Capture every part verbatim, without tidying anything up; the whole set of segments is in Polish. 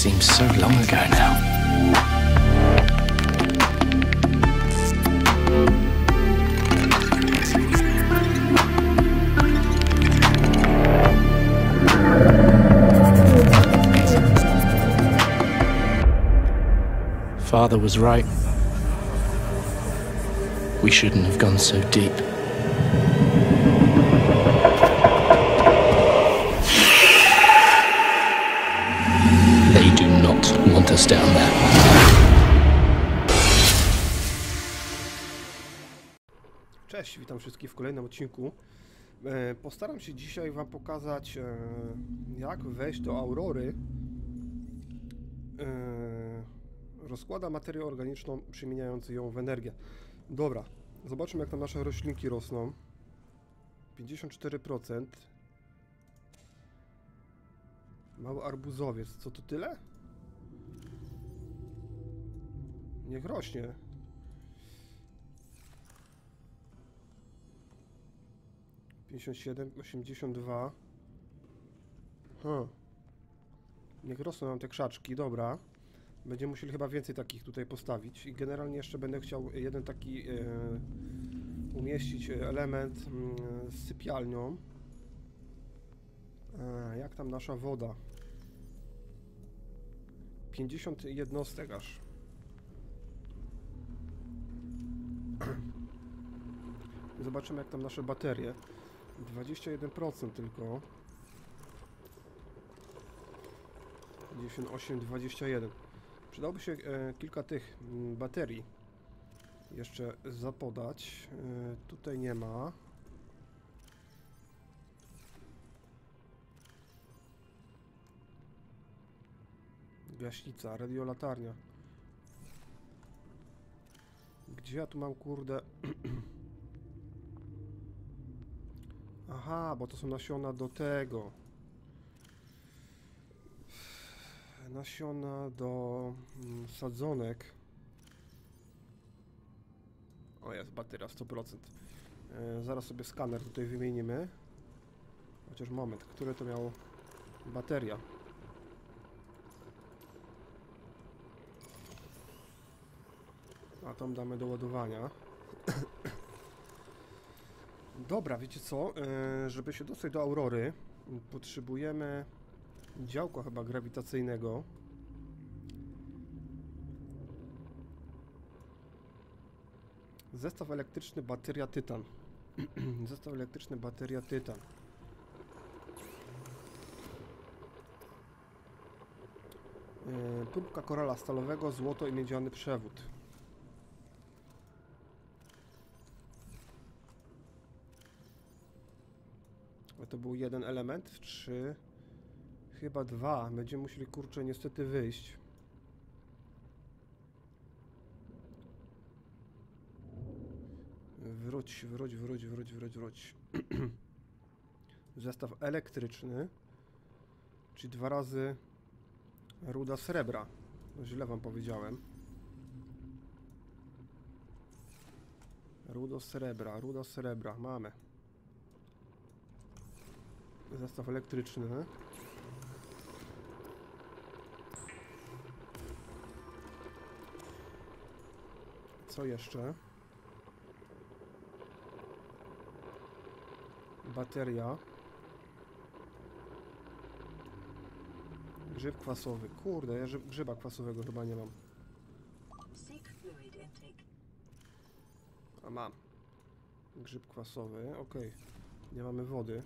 seems so long ago now. Father was right. We shouldn't have gone so deep. They do not want us down there. Cześć, witam wszystkich w kolejnym odcinku. E, postaram się dzisiaj wam pokazać, e, jak wejść do Aurory. E, rozkłada materię organiczną, przemieniając ją w energię. Dobra, zobaczmy, jak tam nasze roślinki rosną. pięćdziesiąt cztery procent. Mały arbuzowiec, co to tyle? Niech rośnie. pięćdziesiąt siedem, osiemdziesiąt dwa. Hmm. Niech rosną nam te krzaczki, dobra. Będziemy musieli chyba więcej takich tutaj postawić. I generalnie jeszcze będę chciał jeden taki e, umieścić element e, z sypialnią. E, jak tam nasza woda? pięćdziesiąt jednostek aż. Zobaczymy, jak tam nasze baterie. dwadzieścia jeden procent tylko. pięćdziesiąt osiem, dwadzieścia jeden. Przydałoby się e, kilka tych m, baterii jeszcze zapodać. E, tutaj nie ma. Gaśnica, radiolatarnia. Gdzie ja tu mam, kurde? Aha, bo to są nasiona do tego. Nasiona do mm, sadzonek. O, jest bateria sto procent. E, zaraz sobie skaner tutaj wymienimy. Chociaż moment, które to miało bateria? A tam damy do ładowania. Dobra, wiecie co? E, żeby się dostać do Aurory, potrzebujemy działka chyba grawitacyjnego. Zestaw elektryczny, bateria tytan. Zestaw elektryczny, bateria tytan. Yy, próbka korala stalowego, złoto i miedziany przewód. To był jeden element, trzy. Chyba dwa. Będziemy musieli, kurczę, niestety wyjść. Wróć, wróć, wróć, wróć, wróć, wróć. Zestaw elektryczny. Czyli dwa razy ruda srebra. No, źle wam powiedziałem. Rudo srebra, ruda srebra. Mamy. Zestaw elektryczny. Co jeszcze? Bateria. Grzyb kwasowy. Kurde, ja grzyba kwasowego chyba nie mam. A mam. Grzyb kwasowy, ok. Nie mamy wody.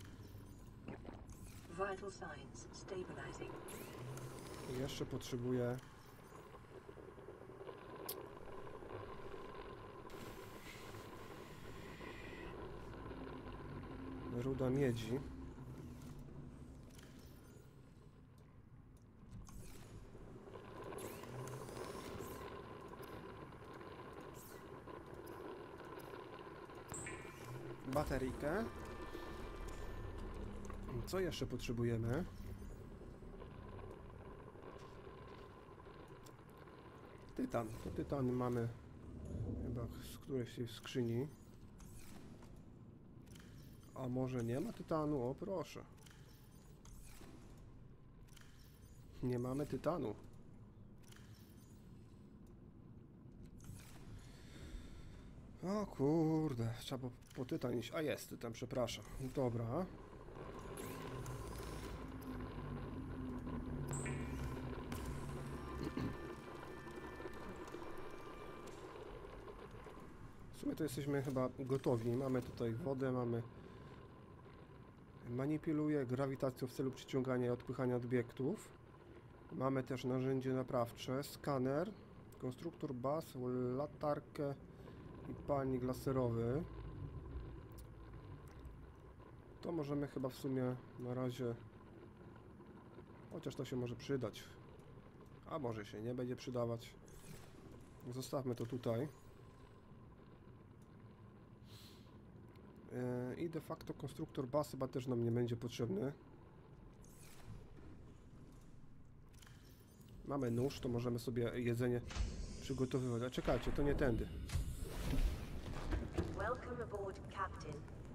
I jeszcze potrzebuję ruda miedzi. Bateryjkę. Co jeszcze potrzebujemy? Tytan. To tytan mamy chyba z którejś tej skrzyni. A może nie ma tytanu? O proszę. Nie mamy tytanu. O kurde, trzeba po tytan iść. A jest tytan, przepraszam. Dobra. W sumie to jesteśmy chyba gotowi. Mamy tutaj wodę, mamy... Manipuluje grawitacją w celu przyciągania i odpychania obiektów. Mamy też narzędzie naprawcze, skaner, konstruktor baz, latarkę i palnik laserowy. To możemy chyba w sumie na razie... Chociaż to się może przydać. A może się nie będzie przydawać. Zostawmy to tutaj. I de facto konstruktor baz chyba też nam nie będzie potrzebny. Mamy nóż, to możemy sobie jedzenie przygotowywać. A czekajcie, to nie tędy. Welcome aboard, Captain.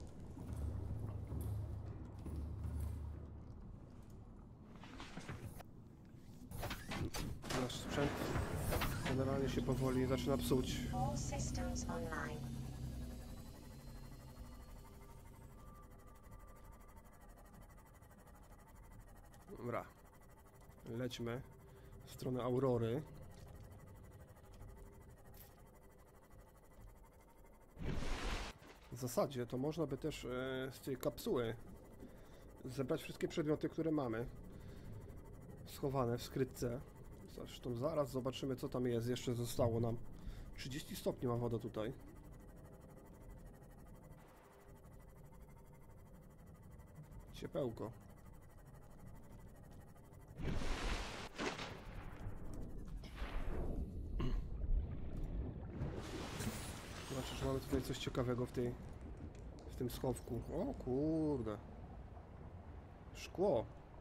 Nasz sprzęt generalnie się powoli zaczyna psuć. All systems online. Dobra. Lećmy w stronę Aurory. W zasadzie to można by też e, z tej kapsuły zebrać wszystkie przedmioty, które mamy schowane w skrytce. Zresztą zaraz zobaczymy, co tam jest. Jeszcze zostało nam trzydzieści stopni ma woda tutaj. Ciepełko. Znaczy, że mamy tutaj coś ciekawego w tej w tym schowku. O kurde. Szkło.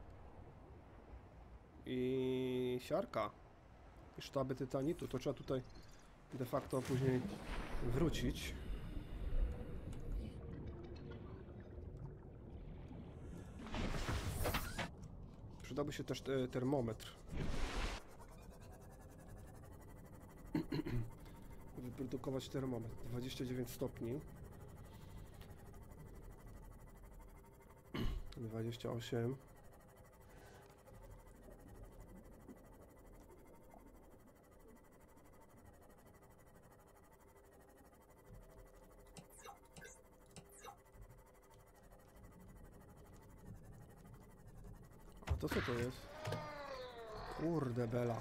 I siarka. I sztaby tytanitu. To trzeba tutaj de facto później wrócić. Przydałby się też te, termometr. Wyprodukować termometr. dwadzieścia dziewięć stopni. dwadzieścia osiem. A to co to jest? Kurde bela.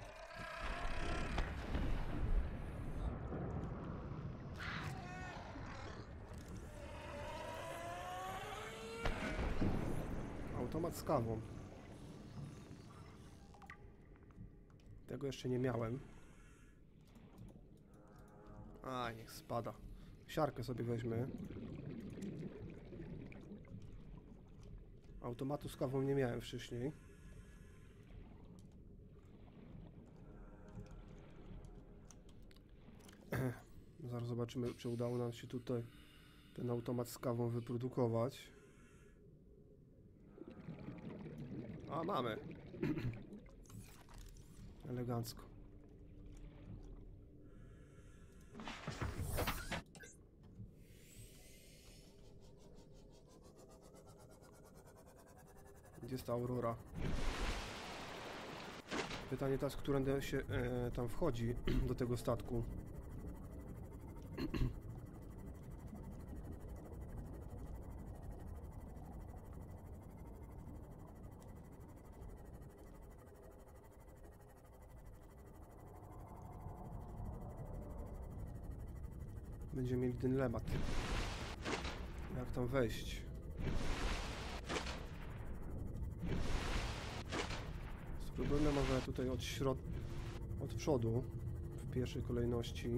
Automat z kawą. Tego jeszcze nie miałem. A, niech spada. Siarkę sobie weźmy. Automatu z kawą nie miałem wcześniej. Zaraz zobaczymy, czy udało nam się tutaj ten automat z kawą wyprodukować. A, mamy. Elegancko. Gdzie jest ta Aurora? Pytanie teraz, którędy się e, tam wchodzi do tego statku. Będziemy mieli dylemat. Jak tam wejść? Spróbujmy może tutaj od środ... od przodu w pierwszej kolejności.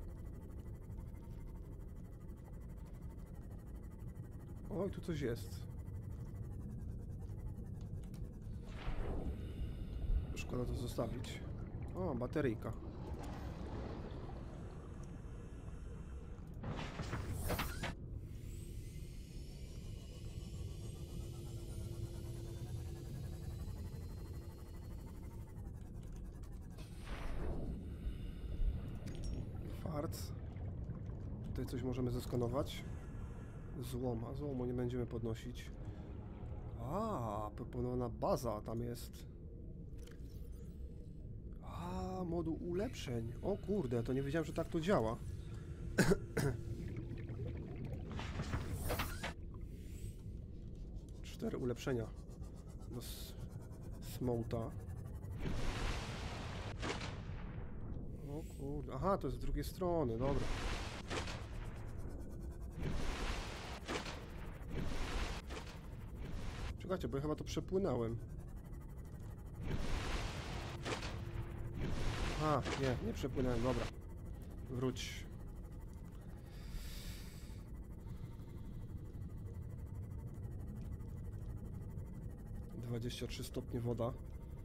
Oj, tu coś jest. Szkoda to zostawić. O, bateryjka. Farc. Tutaj coś możemy zeskanować. Złoma. Złomu nie będziemy podnosić. A, proponowana baza tam jest. A, moduł ulepszeń. O kurde, to nie wiedziałem, że tak to działa. Cztery ulepszenia do smołta. O kurde, aha, to jest z drugiej strony, dobra. Czekajcie, bo ja chyba to przepłynąłem. A, nie, nie przepłynąłem, dobra. Wróć. dwadzieścia trzy stopnie woda.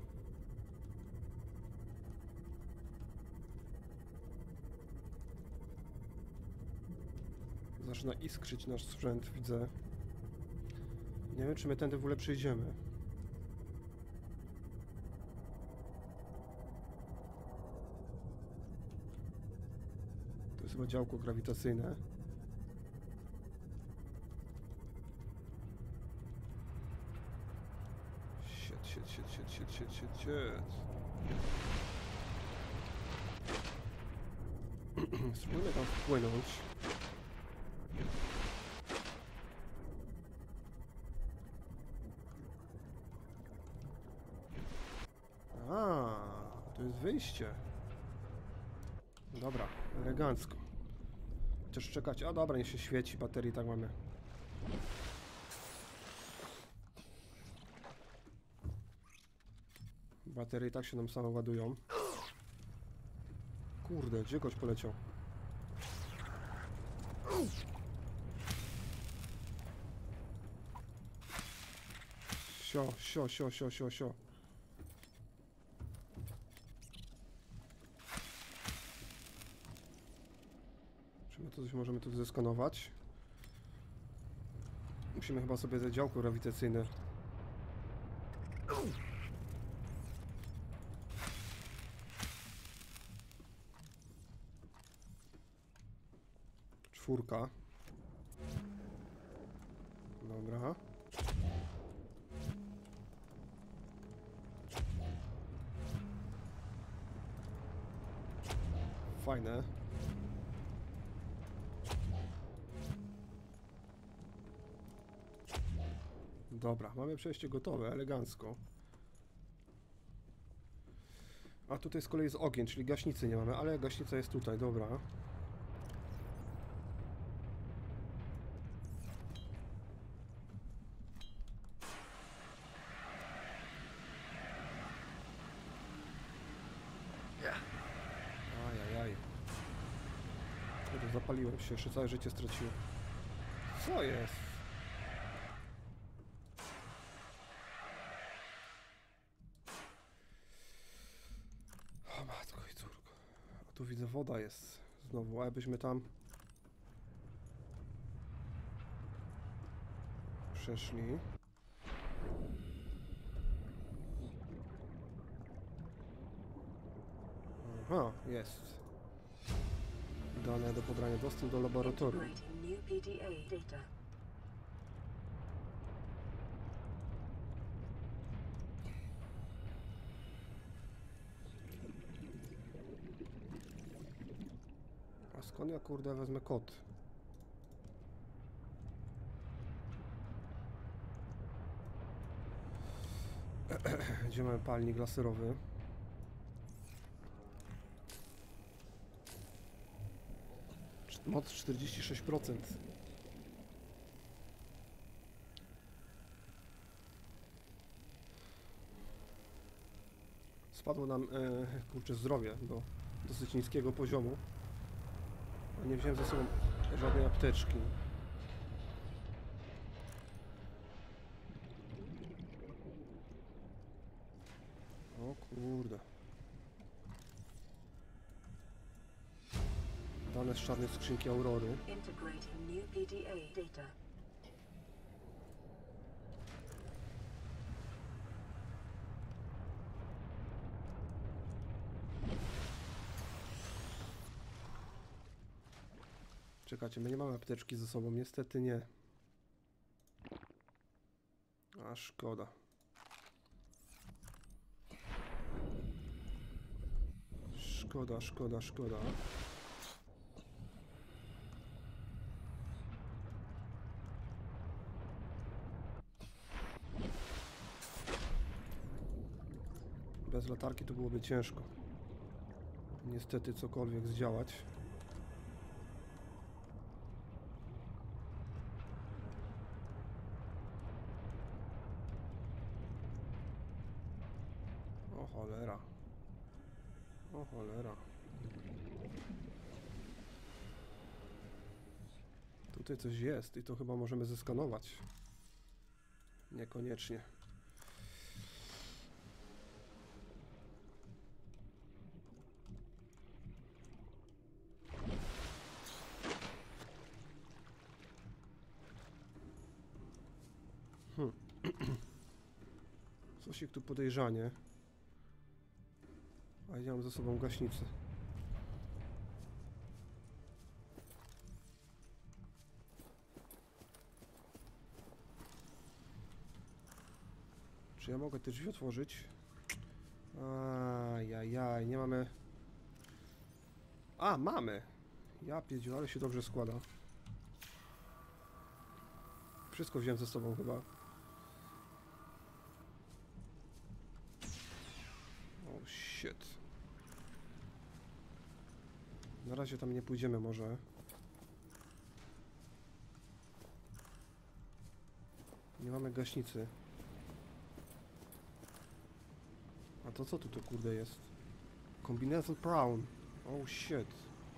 Zaczyna iskrzyć nasz sprzęt, widzę. Nie wiem, czy my tędy w ogóle przejdziemy. To jest chyba działko grawitacyjne. Shit, shit, shit, shit, shit, shit, shit, shit. Spróbujmy tam wpłynąć. A, to jest wyjście. Dobra, elegancko. Chociaż czekać. A dobra, niech się świeci, baterii tak mamy. Baterie i tak się nam same ładują. Kurde, gdzie goś poleciał? Sio, sio, sio, sio, sio, sio. Czy my to coś możemy tu zeskanować? Musimy chyba sobie te działko grawitacyjne. Czwórka. Dobra. Fajne. Dobra, mamy przejście gotowe, elegancko. A tutaj z kolei jest ogień, czyli gaśnicy nie mamy, ale gaśnica jest tutaj, dobra. Ajajaj. Kurde, zapaliłem się, jeszcze całe życie straciłem. Co jest? O matko i córko. A tu widzę, woda jest znowu, a jakbyśmy tam przeszli. Aha, jest. Dane do pobrania, dostęp do laboratorium. Integrating new P D A data. A skąd ja kurde wezmę kod? Gdzie mamy palnik laserowy? Moc czterdzieści sześć procent. Spadło nam, e, kurczę, zdrowie do dosyć niskiego poziomu. A nie wziąłem ze sobą żadnej apteczki. O kurde. Dane z czarnej skrzynki Aurory. Integrating new P D A data. Czekajcie, my nie mamy apteczki ze sobą, niestety nie. A szkoda. Szkoda, szkoda, szkoda. Bez latarki to byłoby ciężko. Niestety cokolwiek zdziałać. O cholera. O cholera. Tutaj coś jest i to chyba możemy zeskanować. Niekoniecznie. Hmm. Coś ich tu podejrzanie. A ja mam ze sobą gaśnicę. Czy ja mogę te drzwi otworzyć? Ajajaj, nie mamy... A, mamy! Ja pierdziu, ale się dobrze składa. Wszystko wziąłem ze sobą chyba. Oh shit. Na razie tam nie pójdziemy może. Nie mamy gaśnicy. A to co tu to kurde jest? Kombinezon Brown. Oh shit.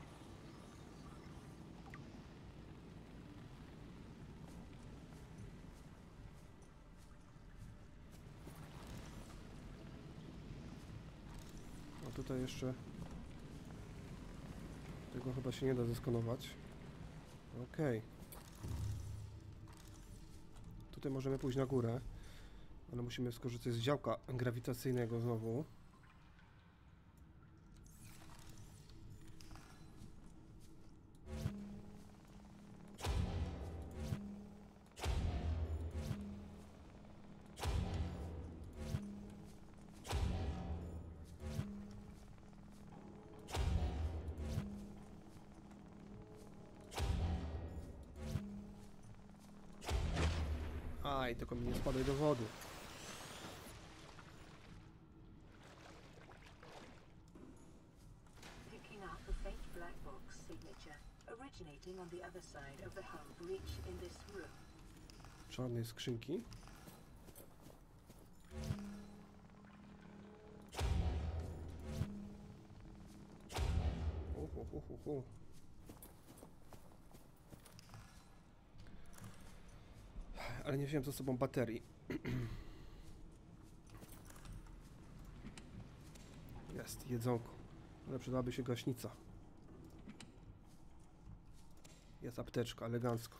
A tutaj jeszcze... Tego chyba się nie da zeskanować. Okej. Okay. Tutaj możemy pójść na górę. Ale musimy skorzystać z działka grawitacyjnego znowu. Aj, tylko mi nie spadaj do wody. Picking up a faint black box signature originating on the other side of the hull breach in this room. Czarnej skrzynki. Uh, uh, uh, uh. Ale nie wziąłem ze sobą baterii. Jest, jedzonko. Ale przydałaby się gaśnica. Jest apteczka, elegancko.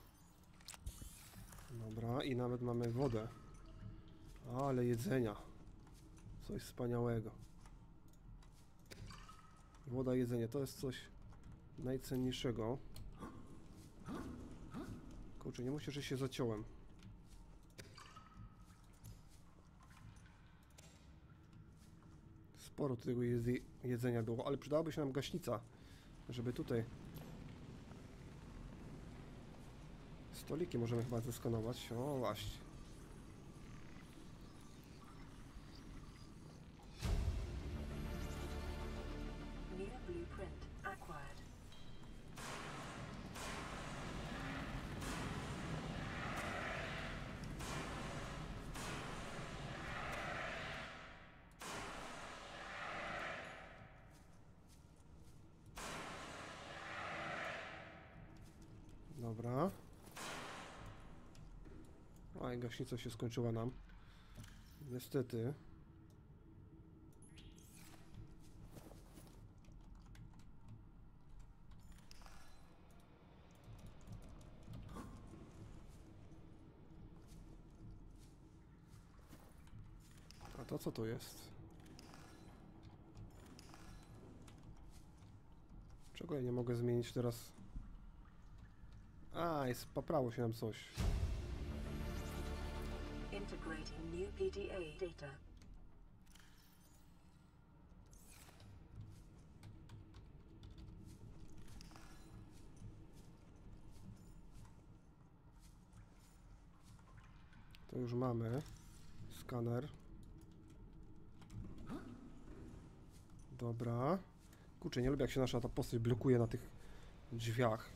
Dobra, i nawet mamy wodę. Ale jedzenia. Coś wspaniałego. Woda, jedzenie, to jest coś najcenniejszego. Kurczę, nie myślę, że się zaciąłem. Sporo tego jedzenia było, ale przydałaby się nam gaśnica, żeby tutaj... Stoliki możemy chyba zeskanować. O, właśnie. New blueprint acquired. Dobra. A i gaśnica się skończyła nam. Niestety. A to co to jest? Czego ja nie mogę zmienić teraz? A, jest, poprało się nam coś. Integrating new P D A data. To już mamy. Skaner. Dobra. Kurczę, nie lubię jak się nasza ta postać blokuje na tych drzwiach.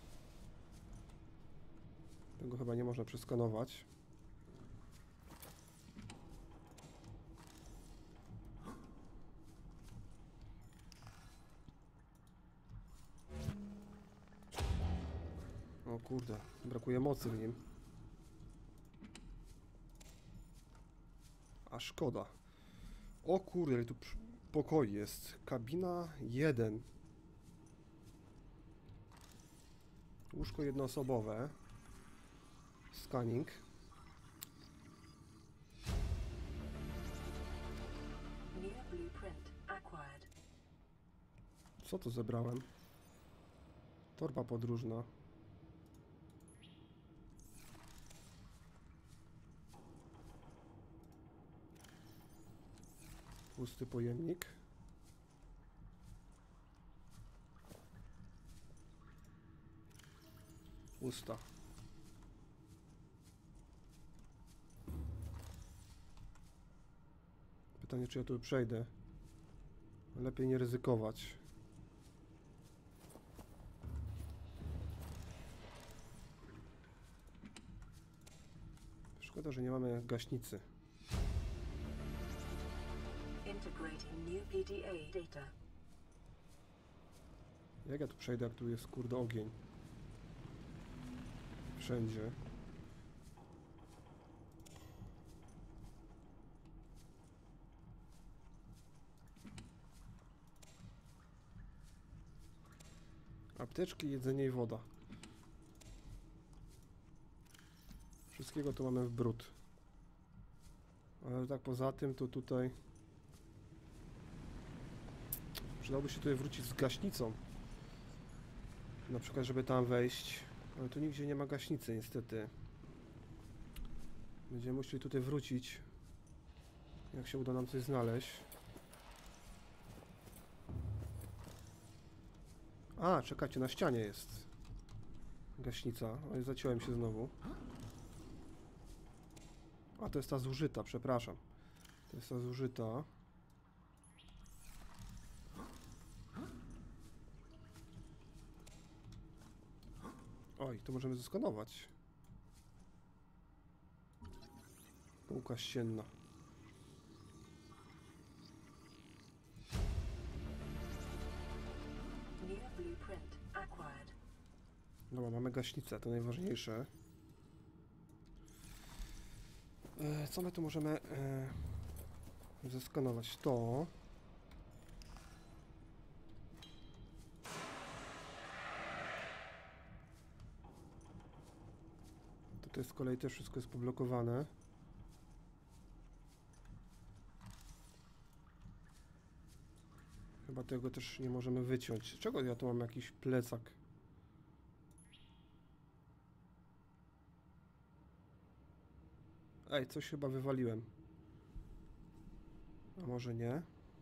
Tego chyba nie można przeskanować. O kurde, brakuje mocy w nim. A szkoda. O kurde, ale tu pokoi jest. Kabina jeden. Łóżko jednoosobowe. Scanning. New blueprint acquired. Co tu zebrałem? Torba podróżna. Pusty pojemnik. Usta. Pytanie, czy ja tu przejdę. Lepiej nie ryzykować. Szkoda, że nie mamy gaśnicy. Integrating new P D A data. Jak ja tu przejdę, jak tu jest kurde ogień? Wszędzie. Apteczki, jedzenie i woda. Wszystkiego tu mamy w bród. Ale tak poza tym to tutaj... Przydałoby się tutaj wrócić z gaśnicą. Na przykład, żeby tam wejść. Ale tu nigdzie nie ma gaśnicy, niestety. Będziemy musieli tutaj wrócić. Jak się uda nam coś znaleźć. A, czekajcie, na ścianie jest gaśnica. Oj, zaciąłem się znowu. A, to jest ta zużyta, przepraszam. To jest ta zużyta. Oj, to możemy zeskanować. Półka ścienna. New blueprint acquired. Dobra, mamy gaśnicę, to najważniejsze. E, co my tu możemy e, zeskanować? To... Tutaj z kolei też wszystko jest poblokowane. Chyba tego też nie możemy wyciąć. Czego ja tu mam jakiś plecak? Ej, coś chyba wywaliłem. A może nie?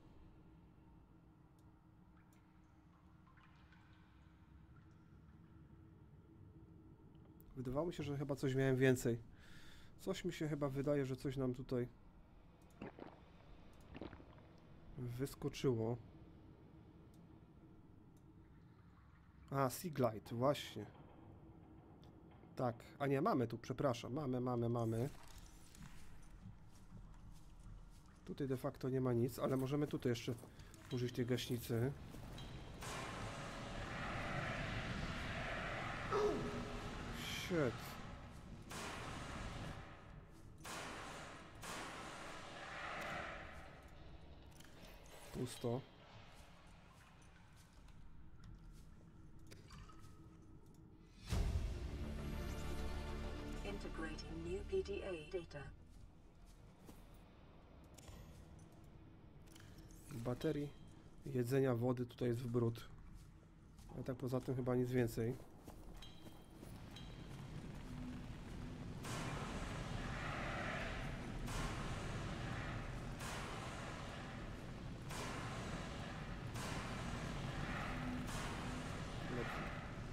Wydawało mi się, że chyba coś miałem więcej. Coś mi się chyba wydaje, że coś nam tutaj wyskoczyło. A, Seaglide, właśnie. Tak, a nie, mamy tu, przepraszam. Mamy, mamy, mamy. Tutaj de facto nie ma nic, ale możemy tutaj jeszcze użyć tej gaśnicy. Shit. Pusto. Integrating new P D A data. Baterii, jedzenia, wody, tutaj jest w brud. Ale tak poza tym chyba nic więcej.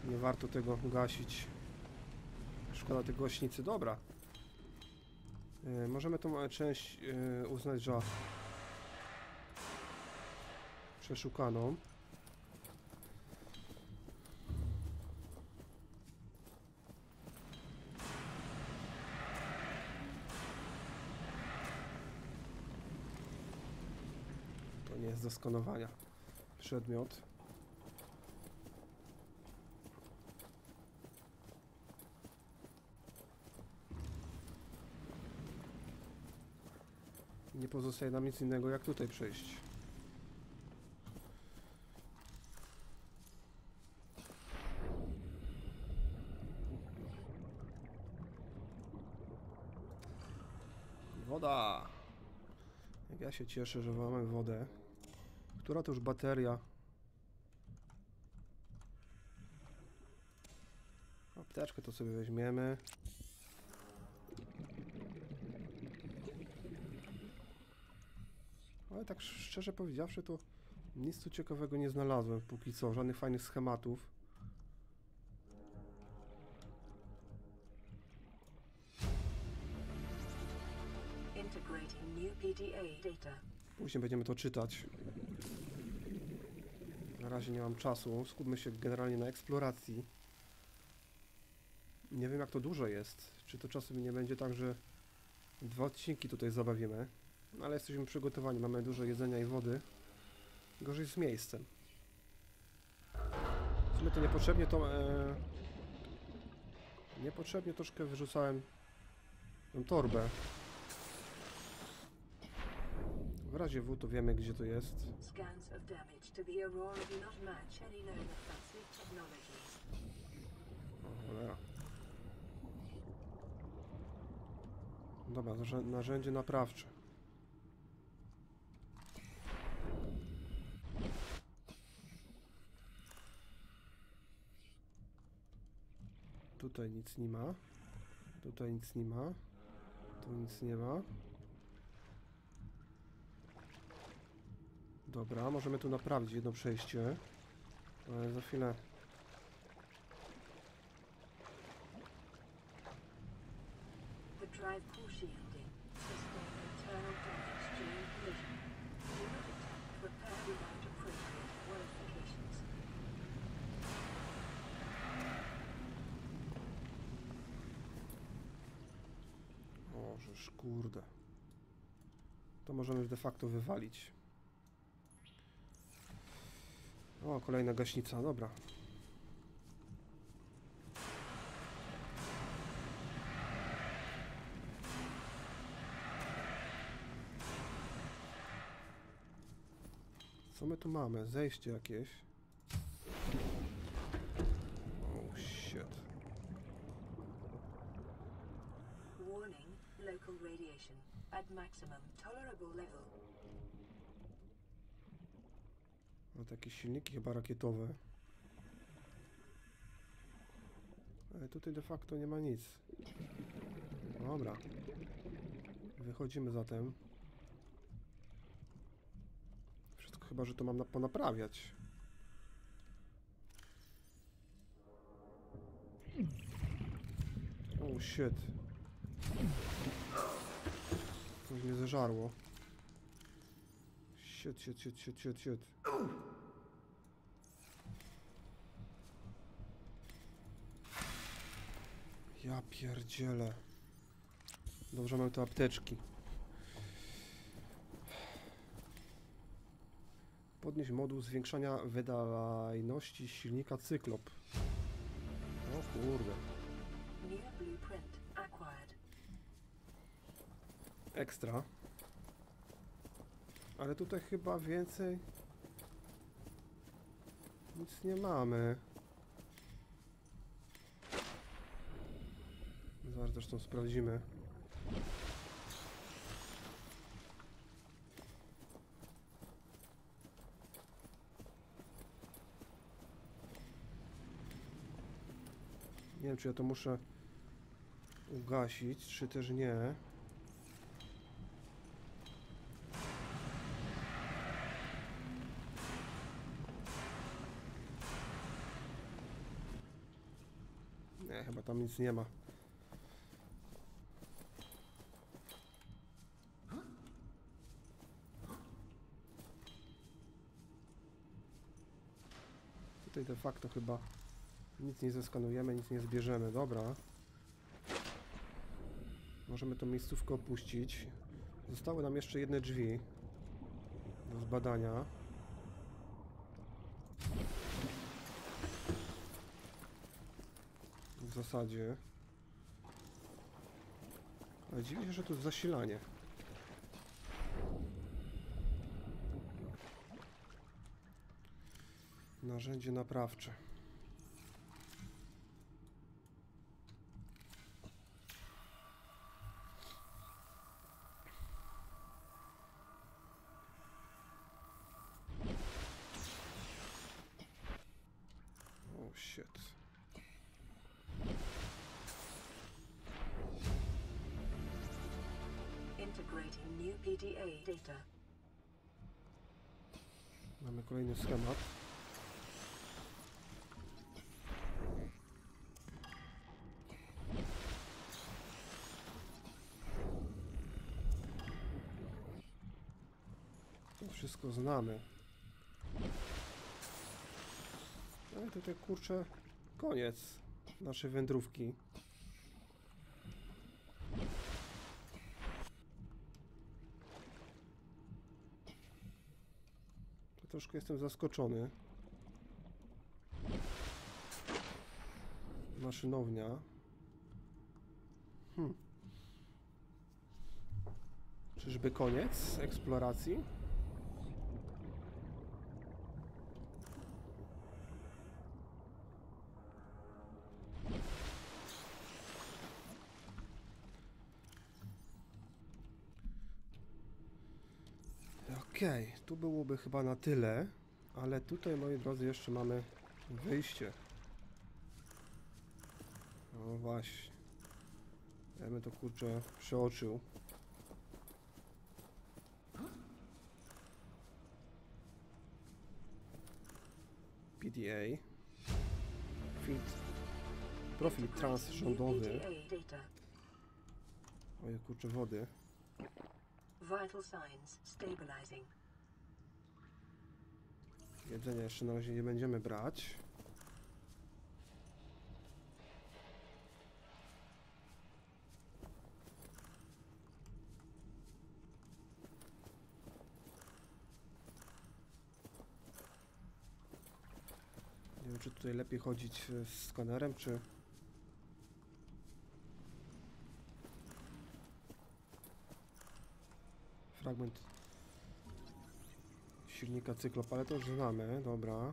Nie warto tego gasić. Szkoda tej głośnicy. Dobra. Yy, możemy tą część yy, uznać za przeszukaną. To nie jest do skanowania przedmiot. Nie pozostaje nam nic innego, jak tutaj przejść. Woda! Jak ja się cieszę, że mamy wodę. Która to już bateria? Apteczkę to sobie weźmiemy. Ale tak szczerze powiedziawszy, to nic tu ciekawego nie znalazłem póki co. Żadnych fajnych schematów. Integrating new P D A data. Później będziemy to czytać. Na razie nie mam czasu. Skupmy się generalnie na eksploracji. Nie wiem, jak to dużo jest. Czy to czasem nie będzie tak, że dwa odcinki tutaj zabawimy. Ale jesteśmy przygotowani. Mamy dużo jedzenia i wody. Gorzej z miejscem. W sumie to niepotrzebnie to... E, niepotrzebnie troszkę wyrzucałem tą torbę. W razie W to wiemy, gdzie to jest. Scans of damage to the Aurora do not match any known offensive technologies. O, cholera. Dobra, narzę- narzędzie naprawcze. Tutaj nic nie ma. Tutaj nic nie ma. Tu nic nie ma. Dobra, możemy tu naprawić jedno przejście. Ale za chwilę. The drive core shielding sustained internal damage during collision. Do not attempt repair without appropriate qualifications. O, żeż kurde. To możemy już de facto wywalić. O, kolejna gaśnica, dobra. Co my tu mamy? Zejście jakieś. Oh shit. Warning, local radiation at maximum tolerable level. No takie silniki chyba rakietowe. Ale tutaj de facto nie ma nic. Dobra. Wychodzimy zatem. Wszystko chyba, że to mam na ponaprawiać. Oh shit. Coś mnie zeżarło. Shit, shit, shit, shit, shit, shit. Ja pierdzielę. Dobrze, mamy tu apteczki. Podnieść moduł zwiększania wydajności silnika Cyklop. O kurde. New blueprint acquired. Ekstra. Ale tutaj chyba więcej nic nie mamy. Zaraz zresztą sprawdzimy. Nie wiem, czy ja to muszę ugasić, czy też nie. tam nic nie ma. Tutaj de facto chyba nic nie zeskanujemy, nic nie zbierzemy. Dobra. Możemy tą miejscówkę opuścić. Zostały nam jeszcze jedne drzwi do zbadania. W zasadzie. Ale dziwi się, że tu jest zasilanie. Narzędzie naprawcze. Oh shit. Integrating new P D A data. Mamy kolejny schemat. To wszystko znamy. No i tutaj kurczę, koniec naszej wędrówki. Troszkę jestem zaskoczony. Maszynownia. Hmm. Czyżby koniec eksploracji? Okej, okay, tu byłoby chyba na tyle, ale tutaj, moi drodzy, jeszcze mamy wyjście. No właśnie. Ja bym to kurczę przeoczył. P D A. Field. Profil transrządowy. Ojej, kurczę, wody. Vital signs stabilizing. Jedzenia jeszcze na razie nie będziemy brać. Nie wiem, czy tutaj lepiej chodzić z skanerem, czy... Fragment silnika Cyklop, ale to już znamy, dobra.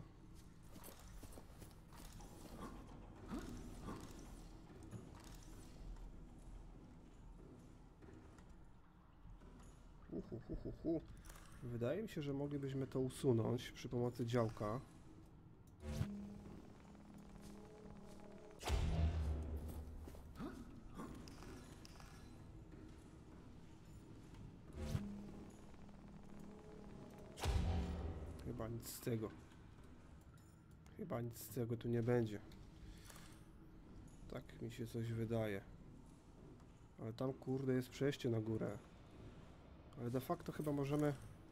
Uhu, hu, hu, hu. Wydaje mi się, że moglibyśmy to usunąć przy pomocy działka. Chyba nic z tego. Chyba nic z tego tu nie będzie. Tak mi się coś wydaje. Ale tam kurde jest przejście na górę. Ale de facto chyba możemy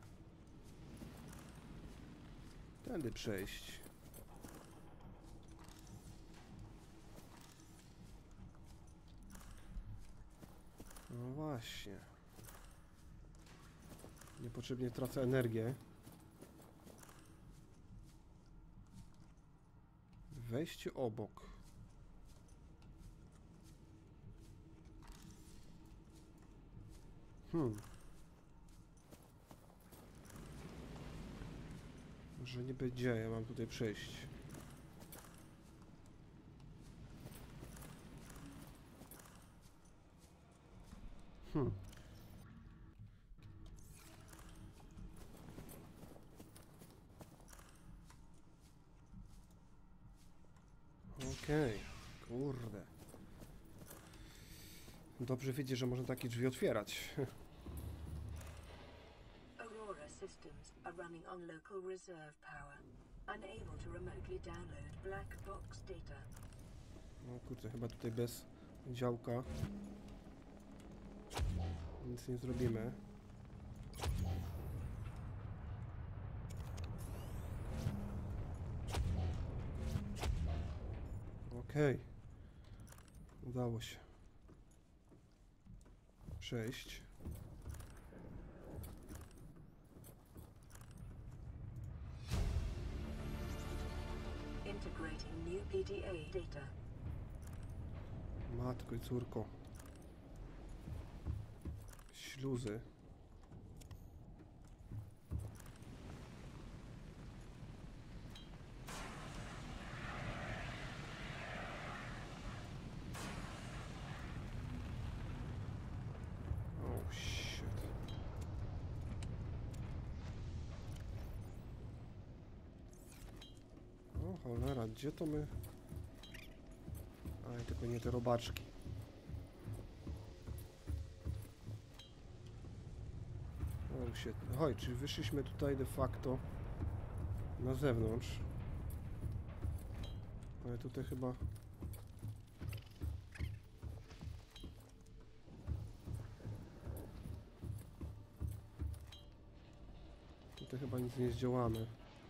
tędy przejść. No właśnie. Niepotrzebnie tracę energię. Wejście obok. Hmm. Może nie będzie, ja mam tutaj przejść. Hmm. Okej, okay. Kurde. Dobrze wiedzieć, że można takie drzwi otwierać. Aurora systems are running on local reserve power, unable to remotely download black box data. No kurczę, chyba tutaj bez działka nic nie zrobimy. Okej. Udało się. Przejść. Integrating new P D A data. Matko i córko. Śluzy. Oh shit. O cholera, gdzie to my? Aj, tylko nie te robaczki. O shit. Oj, czyli wyszliśmy tutaj de facto na zewnątrz. Ale tutaj chyba... Tutaj chyba nic nie zdziałamy.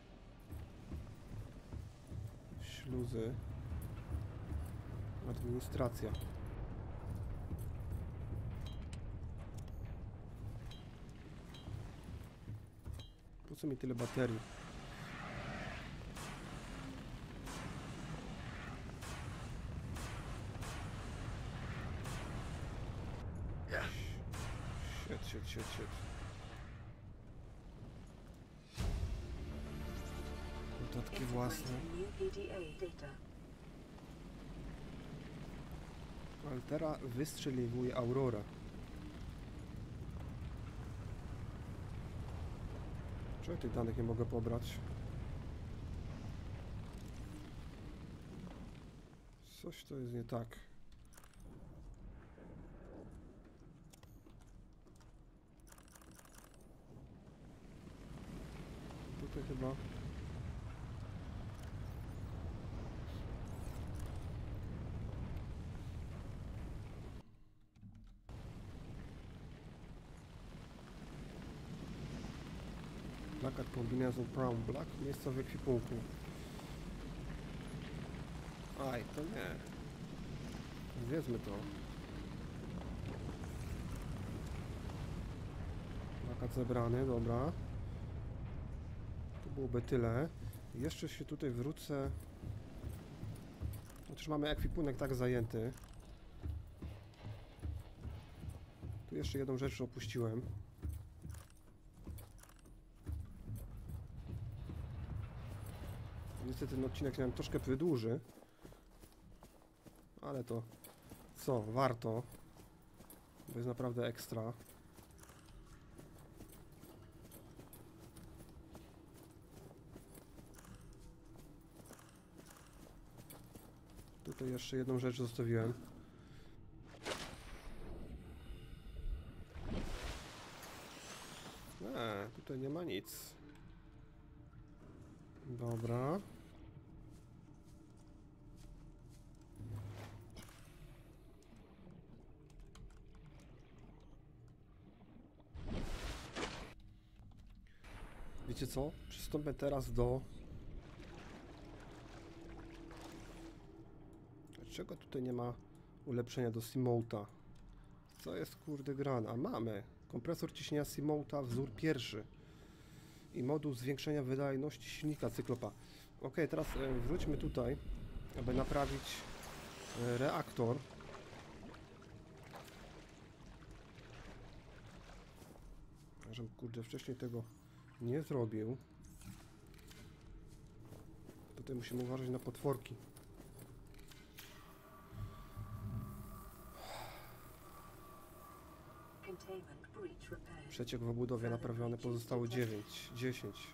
Śluzy. Administracja. Po co mi tyle baterii? Shit, shit, shit, shit. Notatki własne. Integrating new P D A data. Altera wystrzeliwuje Aurora. Czemu tych danych nie mogę pobrać? Coś to jest nie tak. Tutaj chyba... Plakat kombinezon Brown Black, miejsce w ekwipunku. Aj, to nie. Zjedzmy to. Plakat zebrany, dobra. To byłoby tyle. Jeszcze się tutaj wrócę. Chociaż mamy ekwipunek tak zajęty. Tu jeszcze jedną rzecz opuściłem. Niestety ten odcinek nam troszkę wydłuży. Ale to co, warto. Bo jest naprawdę ekstra. Tutaj jeszcze jedną rzecz zostawiłem. Eee, tutaj nie ma nic. Dobra. Wiecie co? Przystąpię teraz do... Dlaczego tutaj nie ma ulepszenia do Simouta? Co jest kurde grane? A mamy! Kompresor ciśnienia Simouta wzór pierwszy. I moduł zwiększenia wydajności silnika Cyklopa. Ok, teraz e, wróćmy tutaj, aby naprawić e, reaktor. Żebym kurde wcześniej tego nie zrobił. Tutaj musimy uważać na potworki. Containment breach repaired. Przeciek w obudowie naprawiony, pozostało dziewięć, dziesięć.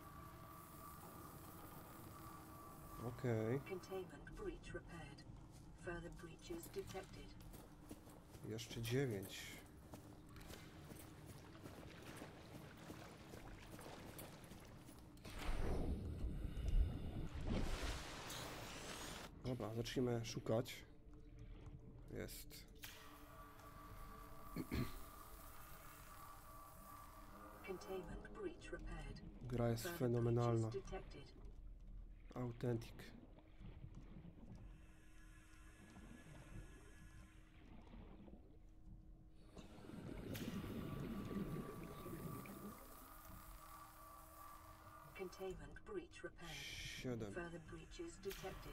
Okej. Containment breach repaired. Further breaches detected. Jeszcze dziewięć. Dobra, zacznijmy szukać. Jest. Containment breach repaired. Gra jest Further fenomenalna. breaches detected. Authentic. Containment breach repaired. siedem. Further breaches detected.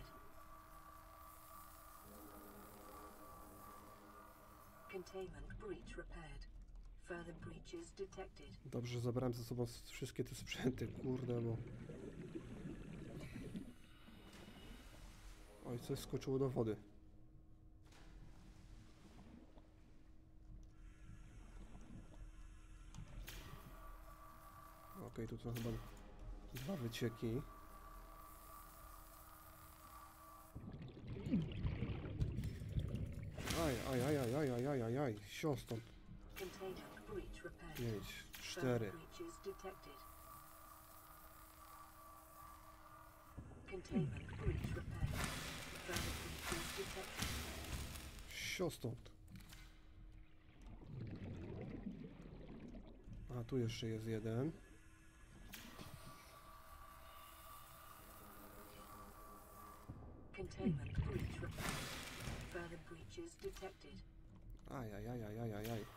Containment breach repaired. Further breaches detected. Dobrze, zabrałem ze sobą s- wszystkie te sprzęty, kurde, bo... Oj, coś skoczyło do wody. Okej, tu są chyba dwa wycieki. Aj, aj, aj, aj, aj, aj, aj, aj, aj, sio stąd. Containment breach repaired. Pięć, Further cztery. breaches detected. Containment breach repaired. Further breaches detected. Sio stąd. A, tu jeszcze jest jeden. Containment breach repaired. Further breaches detected. Aj, aj, aj, aj, aj, aj, aj.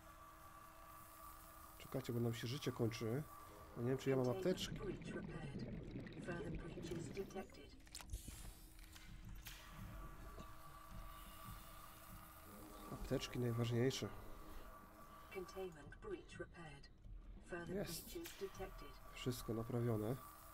Czekajcie, bo nam się życie kończy. A nie wiem, czy ja mam Containment apteczki. breach repaired. Further breaches detected. Apteczki najważniejsze. Containment breach repaired. Further Jest. breaches detected. Wszystko naprawione.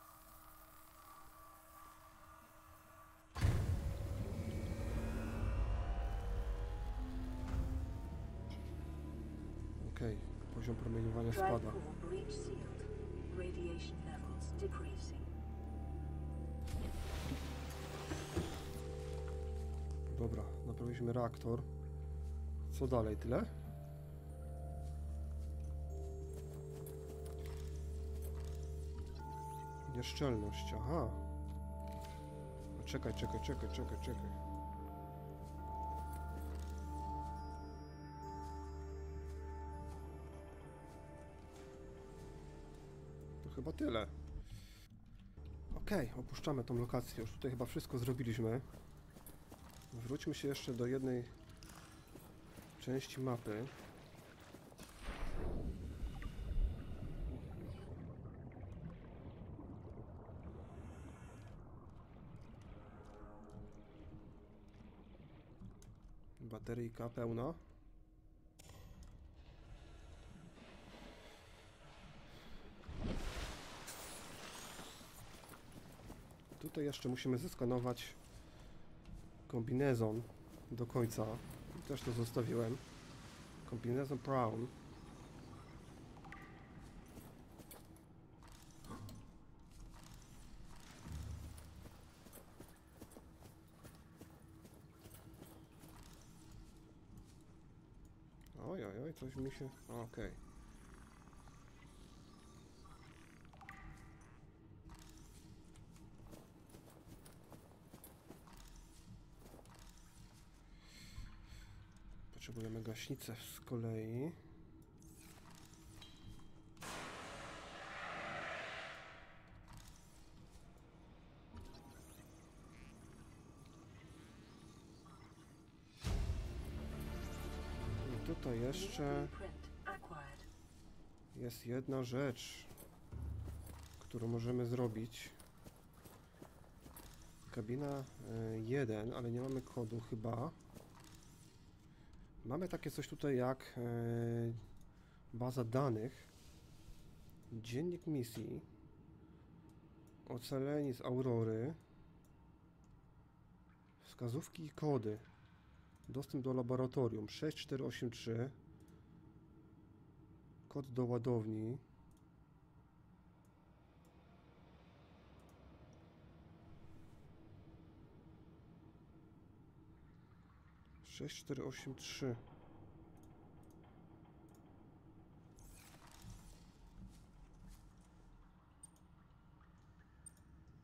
Okej, poziom promieniowania Drive spada. core breach sealed. Radiation levels decreasing. Dobra, naprawiliśmy reaktor. Co dalej? Tyle? Nieszczelność, aha. A czekaj, czekaj, czekaj, czekaj, czekaj. To chyba tyle. Okej, opuszczamy tą lokację. Już tutaj chyba wszystko zrobiliśmy. Wróćmy się jeszcze do jednej części mapy. Bateryjka pełna. Tutaj jeszcze musimy zeskanować kombinezon do końca. Też to zostawiłem. Kombinezon Brown. Oj, oj, oj, coś mi się... Okej. Potrzebujemy gaśnicę z kolei. I tutaj jeszcze Blueprint acquired. jest jedna rzecz, którą możemy zrobić. Kabina jeden, ale nie mamy kodu chyba. Mamy takie coś tutaj jak e, baza danych, dziennik misji, ocaleni z Aurory, wskazówki i kody, dostęp do laboratorium sześć cztery osiem trzy, kod do ładowni, sześć cztery osiem trzy.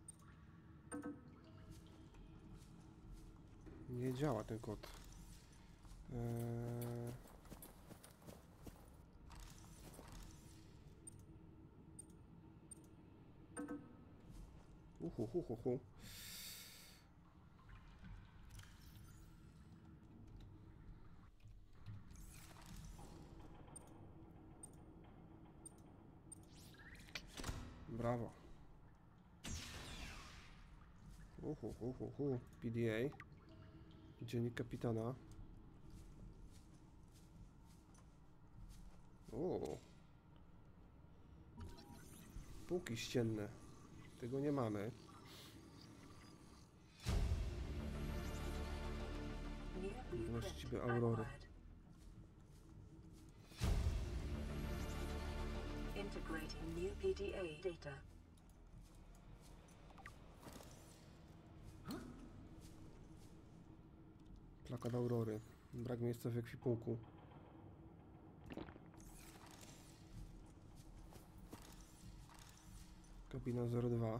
Nie działa ten kod. Eee... Uhu, hu, hu, hu. Brawo. Uhu, hu, hu, hu. P D A. Dziennik kapitana. O. Półki ścienne. Tego nie mamy. Właściwie Aurory. Integrating new P D A data. Plakat Aurory. Brak miejsca w ekwipunku. Kabina zero dwa.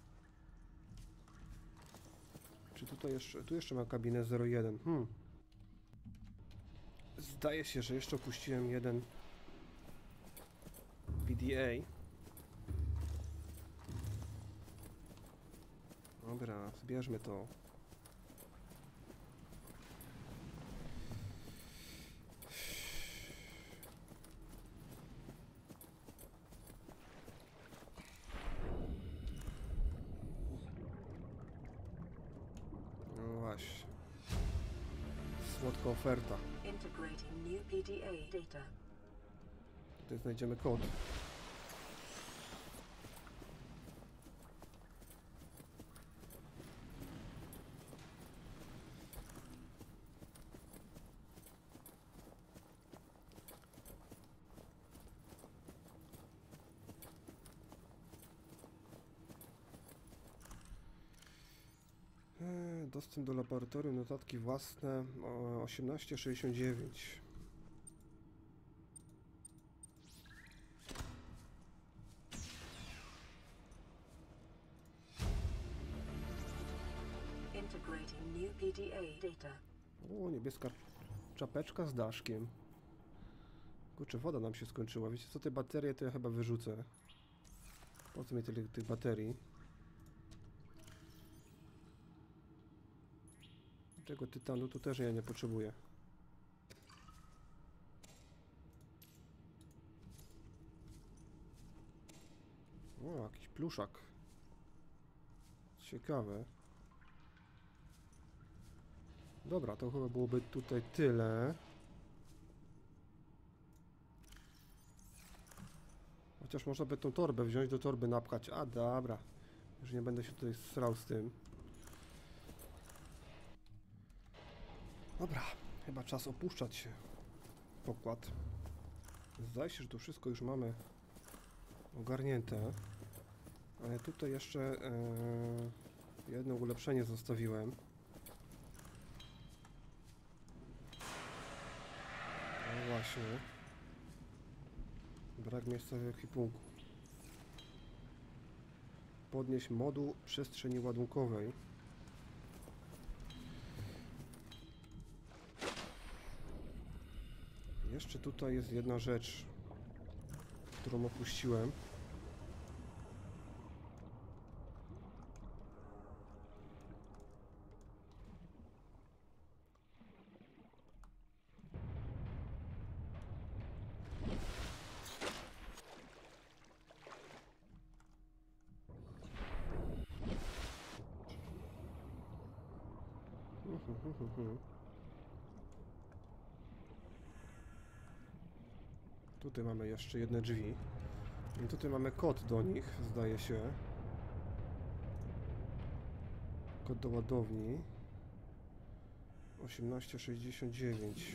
Czy tutaj jeszcze... Tu jeszcze mam kabinę zero jeden. Hmm. Zdaje się, że jeszcze opuściłem jeden P D A. Dobra, zbierzmy to. No właśnie. Słodka oferta. Integrating new P D A data. Tutaj znajdziemy kod. Eee, Dostęp do laboratorium, notatki własne o osiemnaście sześćdziesiąt dziewięć. Integrating new P D A data. O, niebieska czapeczka z daszkiem. Kurczę, woda nam się skończyła. Wiecie co, te baterie to ja chyba wyrzucę. Po co mi tyle tych baterii? Tego tytanu to też ja nie potrzebuję. O, jakiś pluszak. Ciekawe. Dobra, to chyba byłoby tutaj tyle. Chociaż można by tą torbę wziąć, do torby napchać. A, dobra. Już nie będę się tutaj srał z tym. Dobra, chyba czas opuszczać się. Pokład. Zdaje się, że to wszystko już mamy ogarnięte. Ale tutaj jeszcze yy, jedno ulepszenie zostawiłem. No właśnie. Brak miejsca w ekwipunku. Podnieść moduł przestrzeni ładunkowej. Jeszcze tutaj jest jedna rzecz, którą opuściłem. Tutaj mamy jeszcze jedne drzwi. I tutaj mamy kod do nich, zdaje się. Kod do ładowni. osiemnaście sześćdziesiąt dziewięć.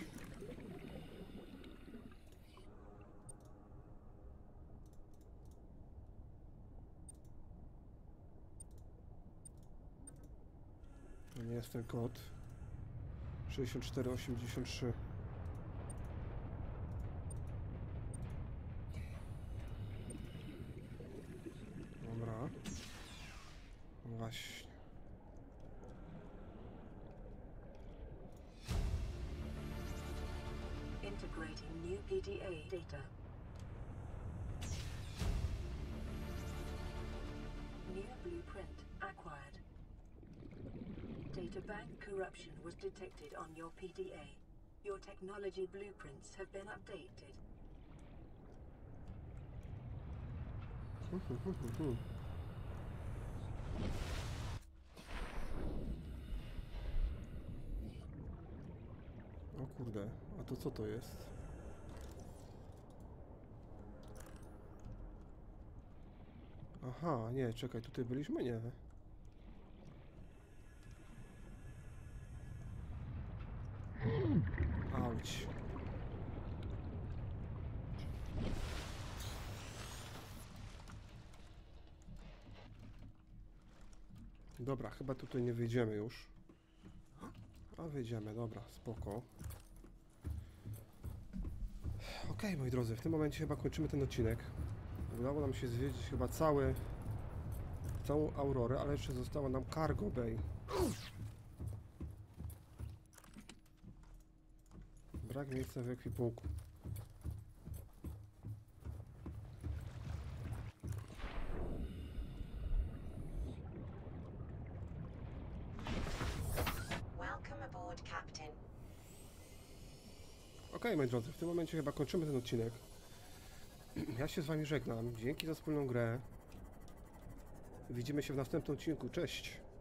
To nie jest ten kod. sześćdziesiąt cztery osiemdziesiąt trzy. Dobra. Właśnie. P D A data. New blueprint acquired. Databank corruption was detected on your P D A. Your technology blueprints have been updated. O kurde, a to co to jest? Aha, nie, czekaj, tutaj byliśmy? Nie. Auć. Dobra, chyba tutaj nie wyjdziemy już. A wyjdziemy, dobra, spoko. Okej, moi drodzy, w tym momencie chyba kończymy ten odcinek. Udało nam się zwiedzić chyba cały, całą Aurorę, ale jeszcze zostało nam Cargo Bay. Brak miejsca w ekwipunku. Welcome aboard, Captain. Okej, moi drodzy, w tym momencie chyba kończymy ten odcinek. Ja się z wami żegnam. Dzięki za wspólną grę. Widzimy się w następnym odcinku. Cześć!